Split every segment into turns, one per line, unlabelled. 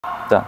자.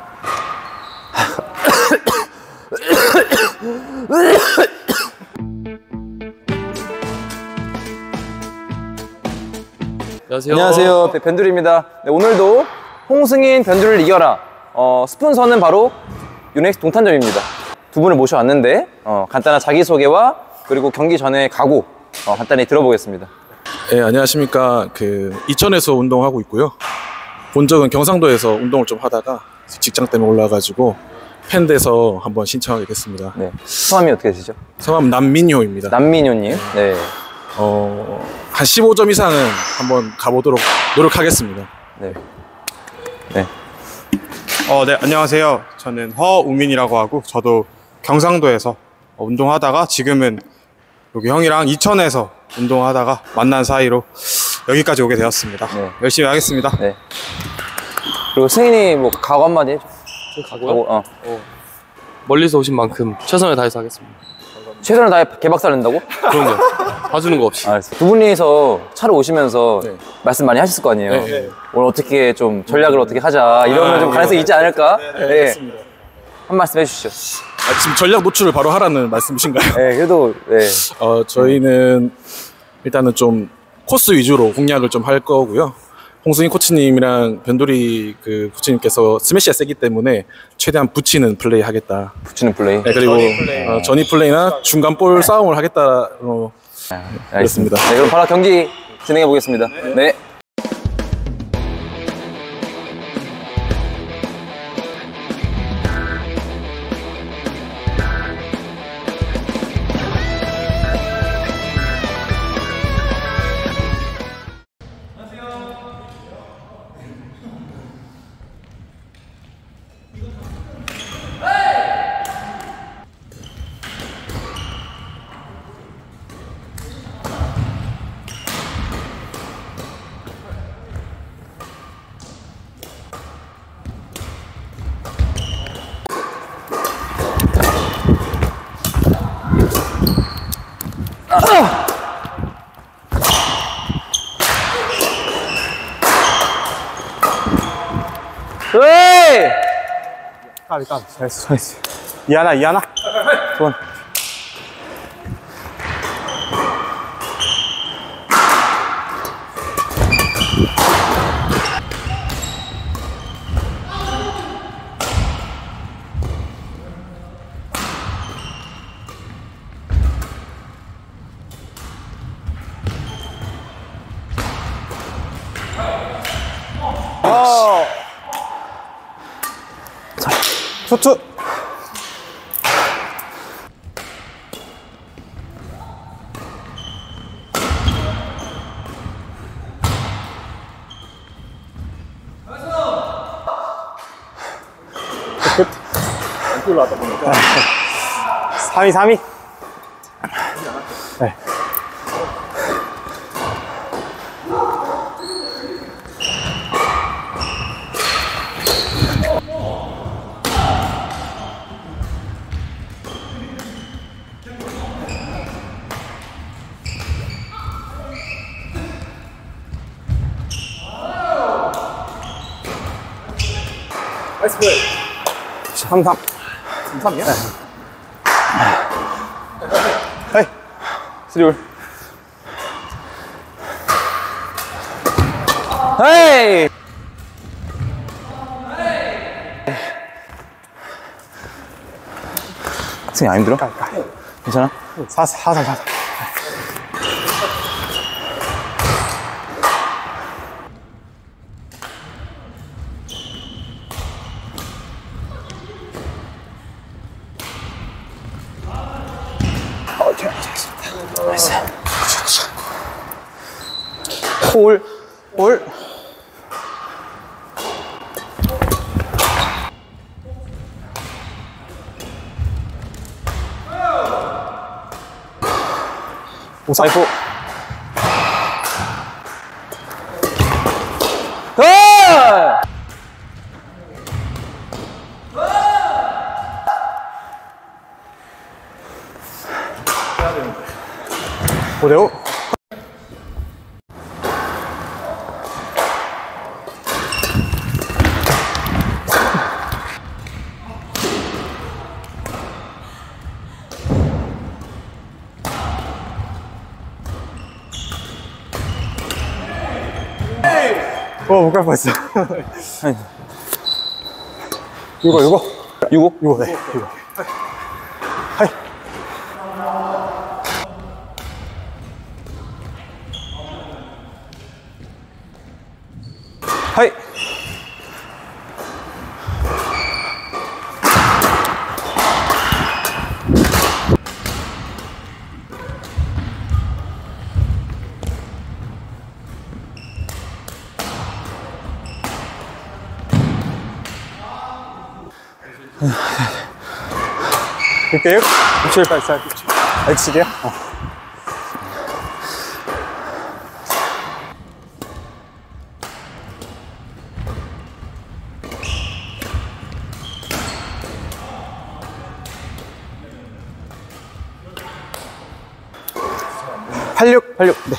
안녕하세요.
안녕하세요. 변두리입니다. 네, 오늘도 홍승인 변두리를 이겨라. 스폰서는 바로 유넥스 동탄점입니다. 두 분을 모셔왔는데 간단한 자기소개와 그리고 경기 전에 각오 간단히 들어보겠습니다.
네, 안녕하십니까. 이천에서 운동하고 있고요. 본 적은 경상도에서 운동을 좀 하다가 직장 때문에 올라가지고 팬돼서 한번 신청하게 됐습니다.
네. 성함이 어떻게 되시죠?
성함 남민효입니다.
남민효님. 네.
한 15점 이상은 한번 가보도록 노력하겠습니다.
네. 네.
네, 안녕하세요. 저는 허우민이라고 하고, 저도 경상도에서 운동하다가 지금은 여기 형이랑 이천에서 운동하다가 만난 사이로 여기까지 오게 되었습니다.
네.
열심히 하겠습니다.
네. 그리고 승인이 뭐 각오 한마디 해줘.
가고요? 멀리서 오신 만큼 최선을 다해서 하겠습니다.
최선을 다해 개박살 낸다고?
그럼요. 봐주는 거 없이.
알았어. 두 분이서 차로 오시면서
네.
말씀 많이 하셨을 거 아니에요?
네.
오늘 어떻게 좀 전략을 어떻게 하자 이러면 좀 가능성이 있지 않을까? 네. 한 말씀 해주시죠.
지금 전략 노출을 바로 하라는 말씀이신가요?
네, 그래도 네.
저희는 일단은 좀 코스 위주로 공략을 좀 할 거고요. 홍승인 코치님이랑 변두리 코치님께서 스매시가 세기 때문에 최대한 붙이는 플레이 하겠다.
붙이는 플레이.
네, 그리고 전위 플레이나 중간 볼 싸움을 하겠다로
알겠습니다. 네, 그럼 바로 경기 진행해 보겠습니다. 네. 왜?
까비. 잘했어. 이하나.
좋아.
투투.
왼쪽으로 왔다 보니까
3위. 네.
나이스 플레이.
3이야?
헤이. 3올. 헤이. 승이 안 힘들어? 괜찮아?
4.
나이스. 홀.
오사이프. 오대오. 못 갈 뻔했어. 이거.
6호?
이거, 네. 이거. 하이.
하이!
이렇게요? 67, 84, 67이요?
팔육. 네.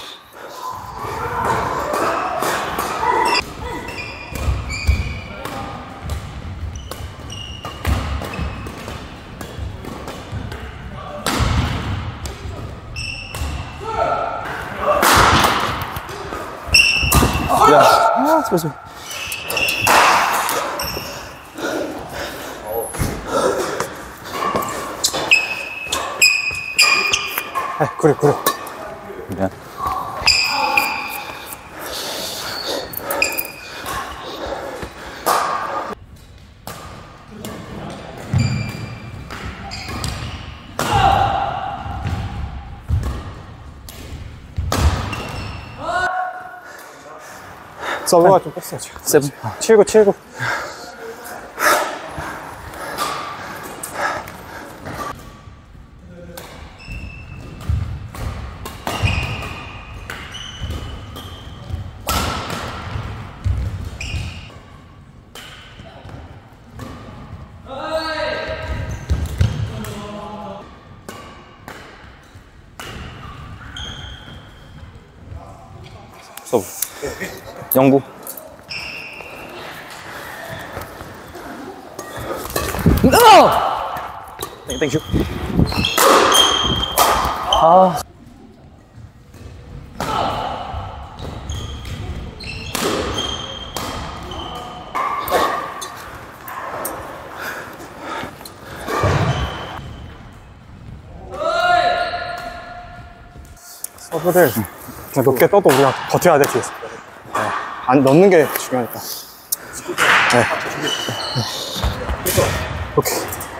쏘.
그래.
미안.
서브가 좀 뺐어요, 지금.
세븐.
79.
서브. 영구. 땡큐.
서브를 그냥 높게 떠도 우리가 버텨야 돼, 뒤에서. 네. 안 넣는 게 중요하니까. 네. 오케이.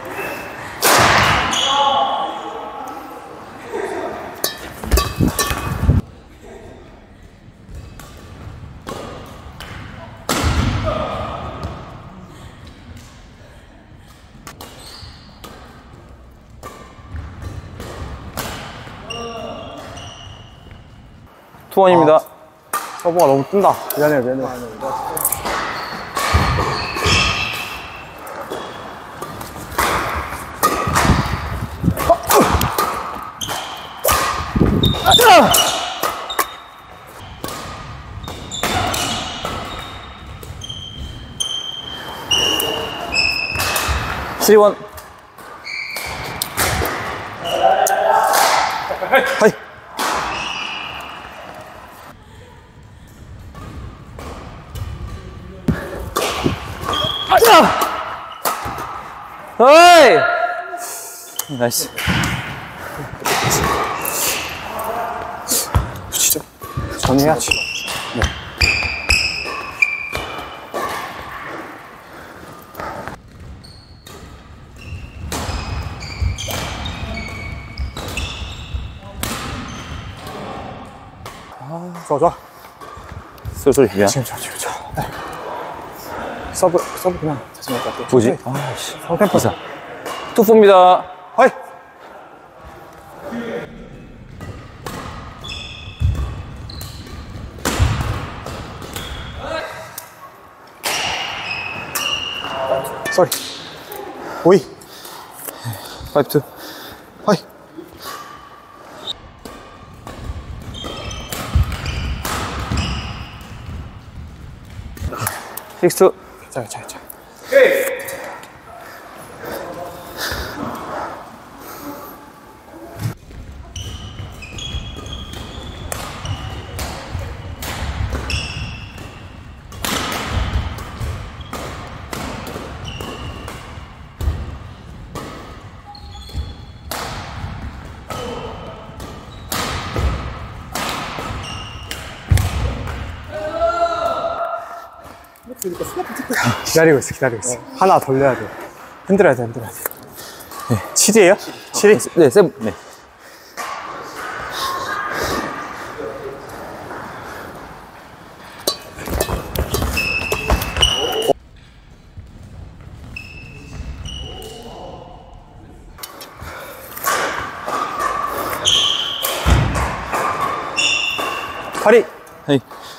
투원입니다.
서브가 너무 뜬다. 미안해.
쓰리원. 하이. 어이! 나이스.
붙이죠. 전해야지. 네. 좋아.
쏠 미안.
지금 좋아. 네. 서브 그냥 다시 맞것 같아.
뭐지? 아씨.
성템포.
투포입니다.
하이. 쏘리. 오이.
파이브 투.
하이.
식스 투.
자. 기다리고 있어, 기다리고 있어. 하나 돌려야 돼. 흔들어야 돼, 흔들어야 돼. 네. 7이에요? 7이?
네, 세븐. 네.
파리!
헤이.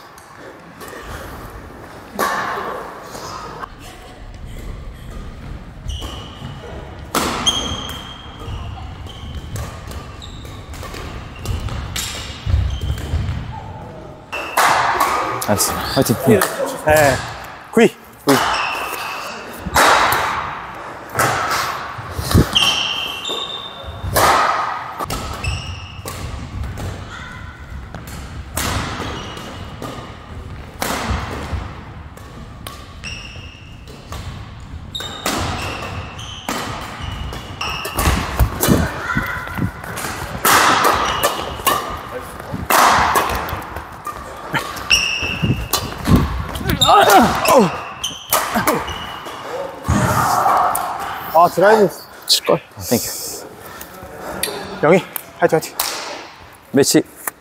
알았어. 화이팅.
네. 9위! 아, 드라이브 칠걸.
땡큐.
영희, 화이팅, 화이팅.
매치.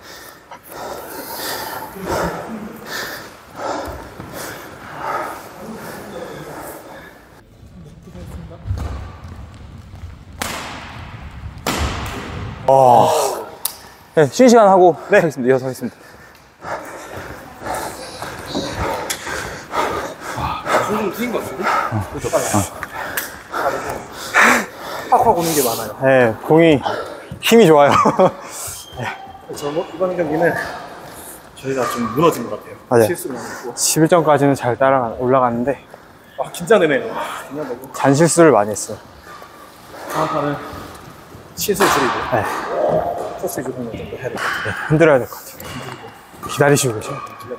네, 쉬는 시간 하고 하겠습니다. 이어서 하겠습니다.
손좀 튀긴 것 같은데?
확 오는 게 많아요.
네, 공이 힘이 좋아요.
이번 경기는 저희가 좀 무너진 것 같아요.
맞아요.
실수를 많이 했고.
11점까지는 잘 올라갔는데,
긴장되네요. 긴장되고.
잔실수를 많이 했어요.
다음 판은 실수 줄이고
네.
코스 위주로 하는 정도 해야 될 것 같아요.
네, 흔들어야 될 것 같아요. 기다리시고 계셔.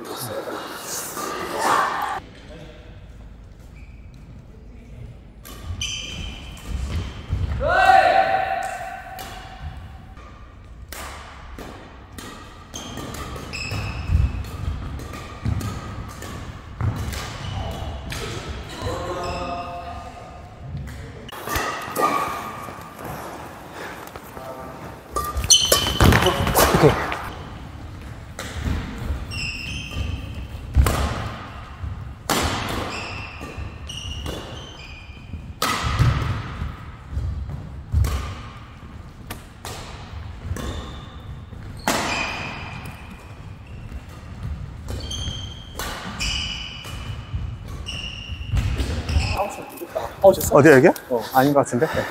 어디 여기야? 아닌 것 같은데? 네.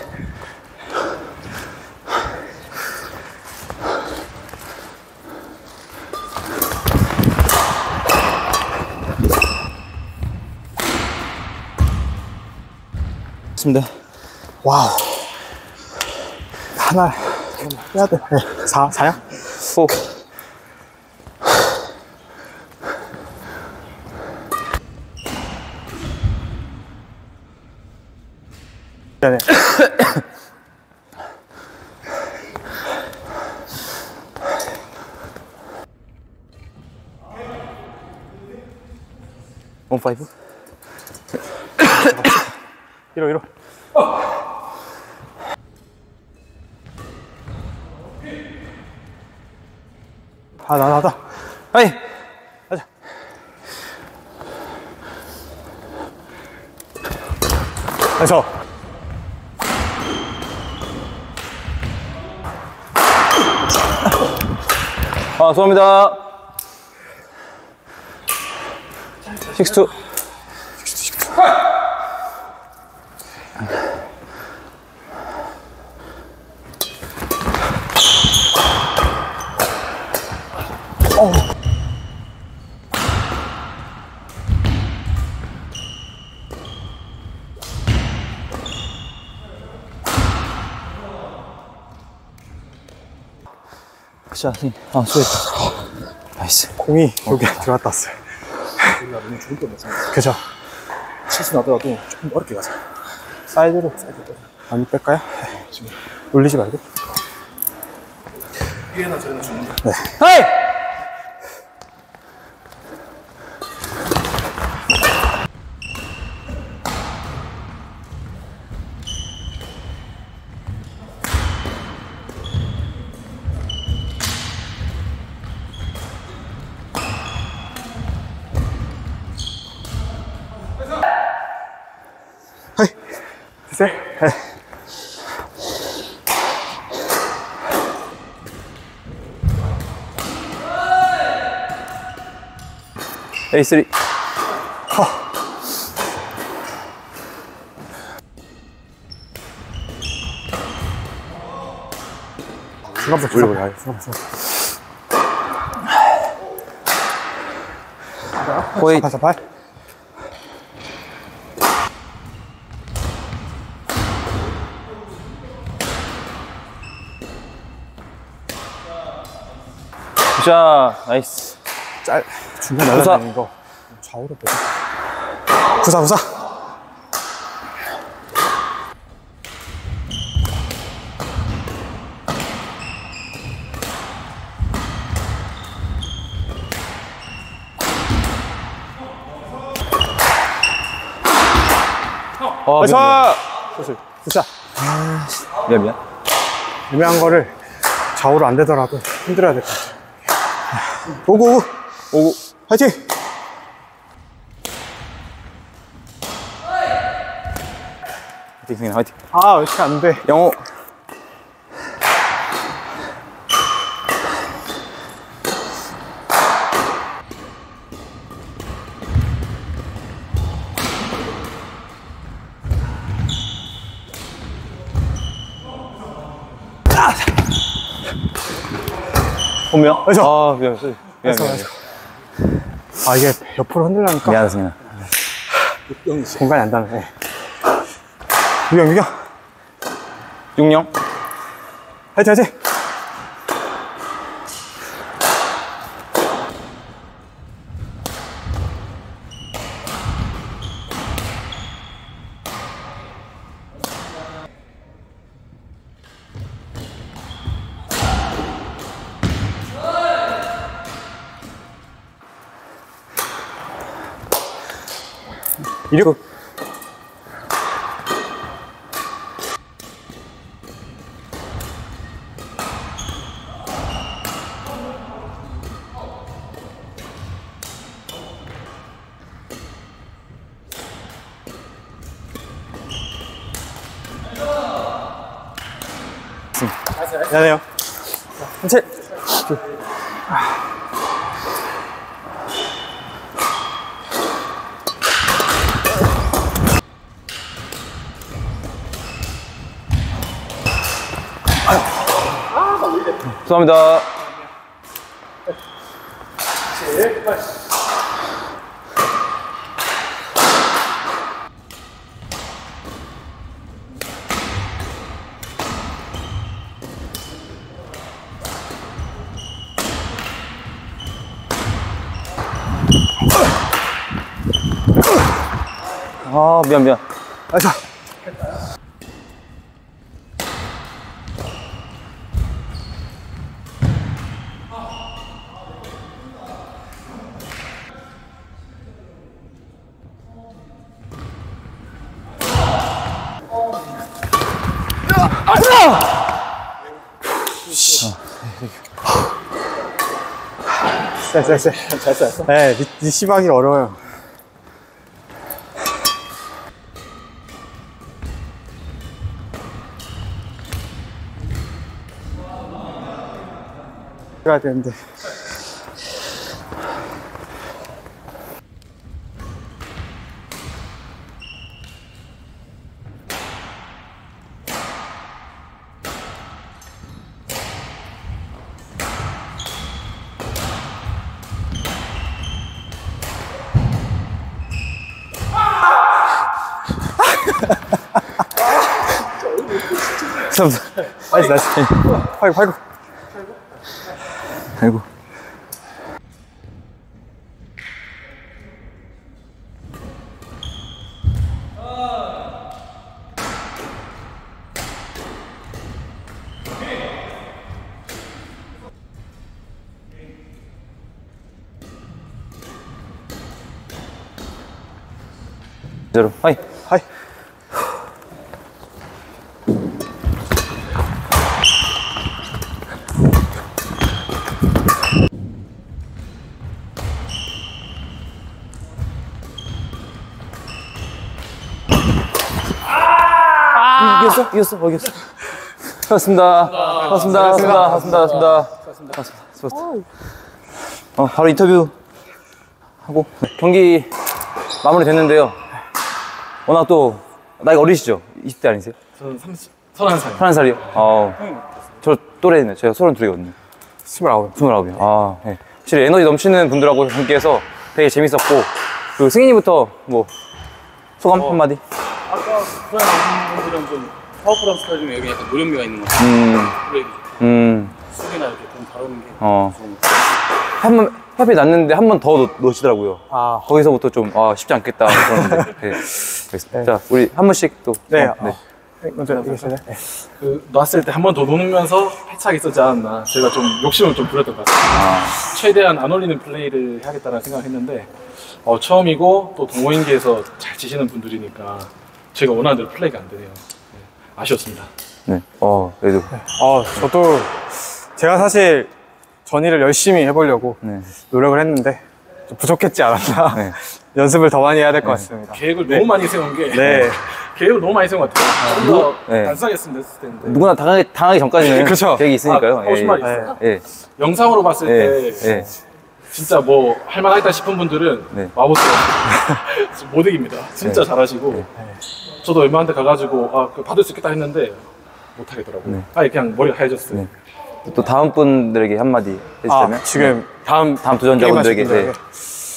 좋습니다.
와우. 하나 빼야 돼. 네. 4야?
호.
네.
원 파이브.
이러. 나다.
하이.
가자. 그래서
아, 수고합니다. 6-2. 자, 아, 수고했다. 나이스.
공이 여기 들어갔다 왔어요.
우리가 너무 좋을 것 같아요.
그죠?
실수 나더라도 조금 어렵게 가자.
사이드로 많이 뺄까요?
지금
올리지 말고.
위에나 저리나 주는 거.
하이!
셋.
A3.
중간부터 중간부터.
호이.
48.
자, 나이스.
중간
구사.
날라다니는 거 좌우로 빼. 구사 구사.
나이스.
구사.
미안, 미안.
애매한 거를 좌우로 안 되더라도 힘들어야 될 것 같아. 오고
오고.
화이팅.
화이팅, 승인, 화이팅.
아 왜 이렇게 안 돼.
영호. 본명?
나이스.
아, 미안, 미안, 미안.
나이스. 아 이게 옆으로 흔들려니까
미안하다, 승인아.
공간이 안 닿네. 유경
6령.
화이팅 화이팅. 이륙. 미안해요. 한채.
죄송합니다. 아, 미안, 미안.
나이스. 됐어. 네, 리시브하기 어려워요. 해야 되는데. 나이스. 팔고.
아이고. 제로. 하이.
하이.
이겼어? 이겼어? 이겼어. 반갑습니다. 반갑습니다. 반갑습니다. 반갑습니다. 바로 인터뷰 하고 경기 마무리 됐는데요. 워낙 또 나이가 어리시죠? 20대 아니세요?
저는 31살.
31살이요? 저 또래네요. 제가 32이거든요.
29.
29이요. 네. 확실히 에너지 넘치는 분들하고 함께해서 되게 재밌었고, 그리고 승인이부터 뭐 소감 한마디?
아까 부산 나오신 분들은 좀 파워풀한 스타일 중에 여기 약간 노련미가 있는 것 같아요. 수비나 이렇게 좀 다루는 게 좋은 것 같아요.
한번 협이 났는데 한 번 더 놓치더라고요. 거기서부터 좀 쉽지 않겠다 그러는데. 네. 알겠습니다. 자, 우리 한 번씩 또.
네. 먼저 이기실래요? 네.
놨을 때 한 번 더 놓으면서 패착이 있었지 않았나. 제가 좀 욕심을 좀 부렸던 것 같습니다. 최대한 안 올리는 플레이를 해야겠다는 생각을 했는데 처음이고 또 동호인계에서 잘 치시는 분들이니까 제가 원하는 대로 플레이가 안 되네요. 네, 아쉬웠습니다.
네. 그래도.
저도 제가 사실 전의를 열심히 해보려고
네.
노력을 했는데 좀 부족했지 않았나.
네.
연습을 더 많이 해야 될 것 같습니다.
계획을 너무 많이 세운 게
네.
계획을 너무 많이 세운 것 같아요. 좀 더
네.
단순하게 했으면 됐을 텐데.
누구나 당하기 전까지는
그쵸.
계획이 있으니까요.
하고 싶은 말이 있어요.
예.
영상으로 봤을 때
예.
진짜 뭐 할만하겠다 싶은 분들은
네.
마보스가 못 이깁니다. 진짜
네.
잘하시고 저도 웬만한 데 가가지고 그거 받을 수 있겠다 했는데 못 하겠더라고요. 그냥 머리가 하얘졌어요.
네. 또 다음 분들에게 한마디 해주시면.
지금 다음
도전자분들에게.
게임하실 분들에게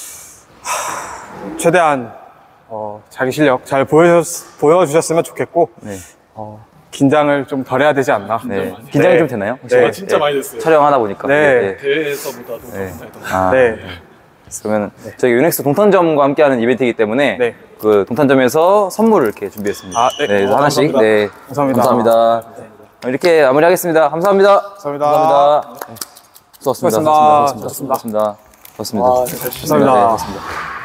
최대한 자기 실력 잘 보여주셨으면 좋겠고
네.
긴장을 좀 덜 해야 되지 않나.
네. 긴장이
네.
좀 되나요?
네.
진짜 많이 됐어요.
촬영하다 보니까.
네.
대회에서보다도 더
네.
긴장했던 것 같아요.
네.
그러면 저희 유넥스 동탄점과 함께하는 이벤트이기 때문에
네.
그 동탄점에서 선물을 이렇게 준비했습니다.
네.
그래서 하나씩.
감사합니다.
네.
감사합니다.
이렇게 마무리하겠습니다. 감사합니다.
감사합니다.
네. 수고하셨습니다.
수고하셨습니다.
수고하셨습니다. 수고하셨습니다. 수고하셨습니다.
잘 치셨습니다.
네,
감사합니다.
고맙습니다.